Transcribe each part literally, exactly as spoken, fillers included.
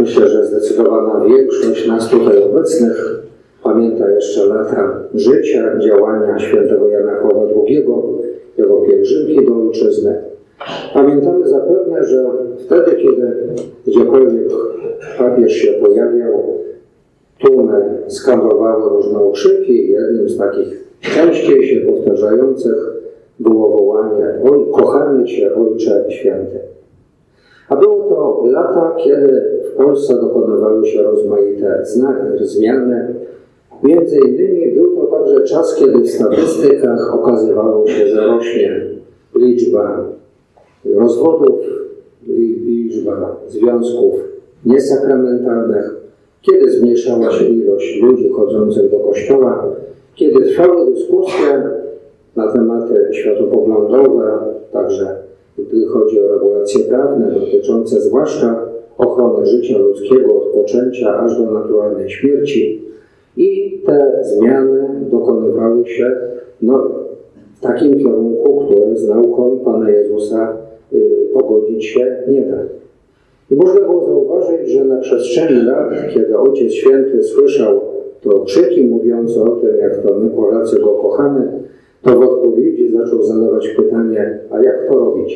Myślę, że zdecydowana większość nas tutaj obecnych pamięta jeszcze lata życia, działania świętego Jana Pawła drugiego, jego pielgrzymki do ojczyzny. Pamiętamy zapewne, że wtedy, kiedy gdziekolwiek papież się pojawiał, tłumy skandowały różne okrzyki. Jednym z takich częściej się powtarzających było wołanie: oj, kochamy Cię, Ojcze Święty. A było to lata, kiedy w Polsce dokonywały się rozmaite zmiany. Między innymi był to także czas, kiedy w statystykach okazywało się, że rośnie liczba rozwodów, liczba związków niesakramentalnych, kiedy zmniejszała się ilość ludzi chodzących do kościoła, kiedy trwały dyskusje na tematy światopoglądowe, także gdy chodzi o regulacje prawne dotyczące zwłaszcza ochrony życia ludzkiego od poczęcia aż do naturalnej śmierci. I te zmiany dokonywały się no, w takim kierunku, który z nauką Pana Jezusa y, pogodzić się nie da. I można było zauważyć, że na przestrzeni lat, kiedy Ojciec Święty słyszał to krzyki mówiące o tym, jak to my Polacy go kochamy, to w odpowiedzi zaczął zadawać pytanie: a jak to robicie?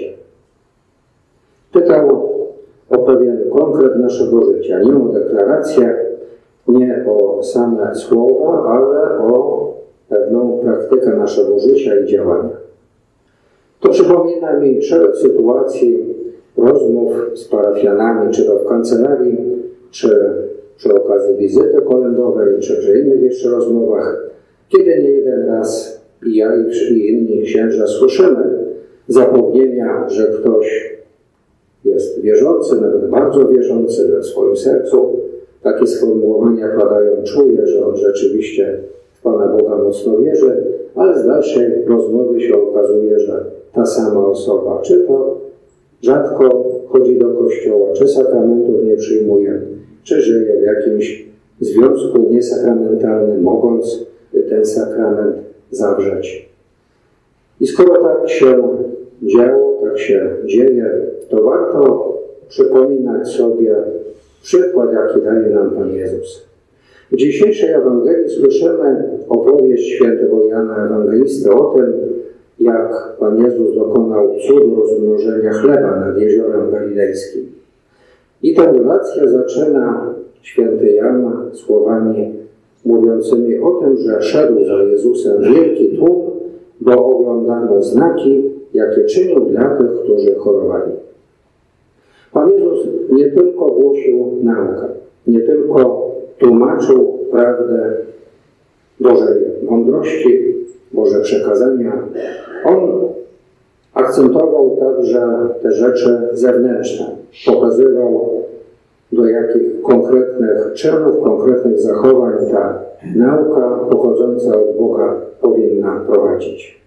Pytał o pewien konkret naszego życia, nie o deklarację, nie o same słowa, ale o pewną praktykę naszego życia i działania. To przypomina mi szereg sytuacji, rozmów z parafianami, czy to w kancelarii, czy przy okazji wizyty kolędowej, czy przy innych jeszcze rozmowach, kiedy nie jeden raz i ja, i inni księża słyszymy zapewnienia, że ktoś jest wierzący, nawet bardzo wierzący, że w swoim sercu takie sformułowania padają, czuje, że on rzeczywiście w Pana Boga mocno wierzy, ale z dalszej rozmowy się okazuje, że ta sama osoba, czy to rzadko chodzi do kościoła, czy sakramentów nie przyjmuje, czy żyje w jakimś związku niesakramentalnym, mogąc ten sakrament zawrzeć. I skoro tak się działo, tak się dzieje, to warto przypominać sobie przykład, jaki daje nam Pan Jezus. W dzisiejszej Ewangelii słyszymy opowieść świętego Jana Ewangelisty o tym, jak Pan Jezus dokonał cudu rozmnożenia chleba nad jeziorem galilejskim. I tę relację zaczyna święty Jan słowami mówiącymi o tym, że szedł za Jezusem wielki tłum, bo oglądano znaki, jakie czynił dla tych, którzy chorowali. Pan Jezus nie tylko głosił naukę, nie tylko tłumaczył prawdę Bożej mądrości, Boże przekazania. On akcentował także te rzeczy zewnętrzne. Pokazywał, do jakich konkretnych czynów, konkretnych zachowań ta nauka pochodząca od Boga powinna prowadzić.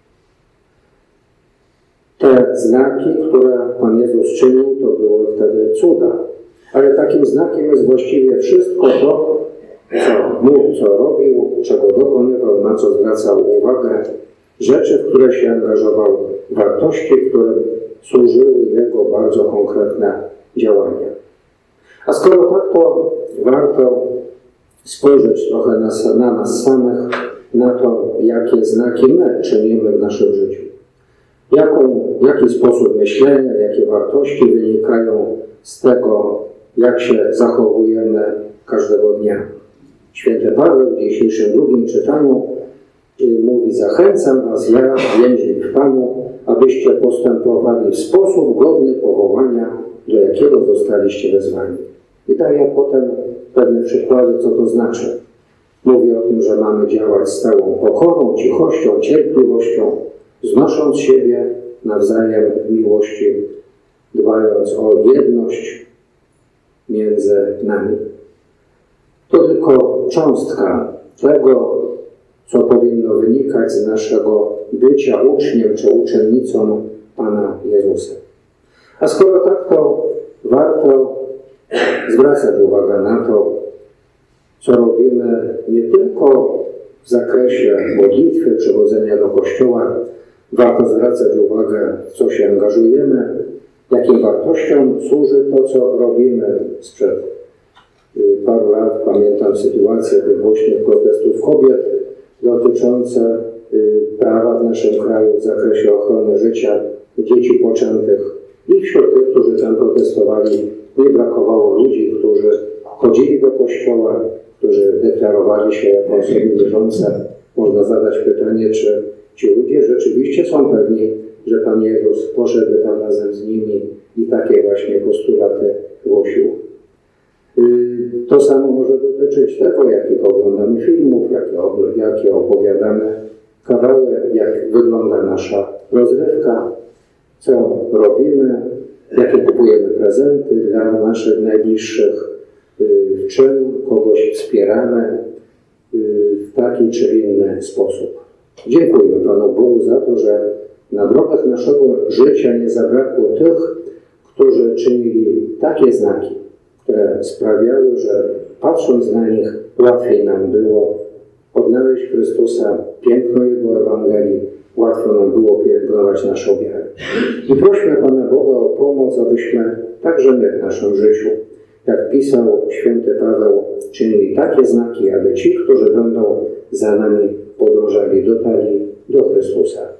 Te znaki, które Pan Jezus czynił, to były wtedy cuda. Ale takim znakiem jest właściwie wszystko to, co mówił, co robił, czego dokonywał, na co zwracał uwagę, rzeczy, w które się angażował, wartości, które służyły Jego bardzo konkretne działania. A skoro tak, to warto spojrzeć trochę na, na nas samych, na to, jakie znaki my czynimy w naszym życiu. Jaką, jaki sposób myślenia, jakie wartości wynikają z tego, jak się zachowujemy każdego dnia. Święty Paweł w dzisiejszym drugim czytaniu mówi: zachęcam was, ja, więźnik w Panu, abyście postępowali w sposób godny powołania, do jakiego zostaliście wezwani. I daje potem pewne przykłady, co to znaczy. Mówi o tym, że mamy działać z całą pokorą, cichością, cierpliwością, znosząc siebie nawzajem w miłości, dbając o jedność między nami. To tylko cząstka tego, co powinno wynikać z naszego bycia uczniem czy uczennicą Pana Jezusa. A skoro tak, to warto zwracać uwagę na to, co robimy nie tylko w zakresie modlitwy, przychodzenia do kościoła. Warto zwracać uwagę, w co się angażujemy, jakim wartościom służy to, co robimy sprzed paru lat pamiętam sytuację tych głośnych protestów kobiet dotyczące prawa w naszym kraju w zakresie ochrony życia dzieci poczętych. I wśród tych, którzy tam protestowali, nie brakowało ludzi, którzy chodzili do kościoła, którzy deklarowali się jako osoby wierzące. Można zadać pytanie, czy ci ludzie rzeczywiście są pewni, że Pan Jezus poszedł tam razem z nimi i takie właśnie postulaty głosił. To samo może dotyczyć tego, jakich oglądamy filmów, jakie, jakie opowiadamy kawały, jak wygląda nasza rozrywka, co robimy, jakie kupujemy prezenty dla naszych najbliższych, w czym kogoś wspieramy w taki czy inny sposób. Dziękuję Panu Bogu za to, że na drogach naszego życia nie zabrakło tych, którzy czynili takie znaki, które sprawiały, że patrząc na nich łatwiej nam było odnaleźć Chrystusa, piękno Jego Ewangelii, łatwo nam było pielęgnować naszą wiarę. I prośmy Pana Boga o pomoc, abyśmy także my w naszym życiu, jak pisał święty Paweł, czynili takie znaki, aby ci, którzy będą za nami podążali, dotarli do Chrystusa.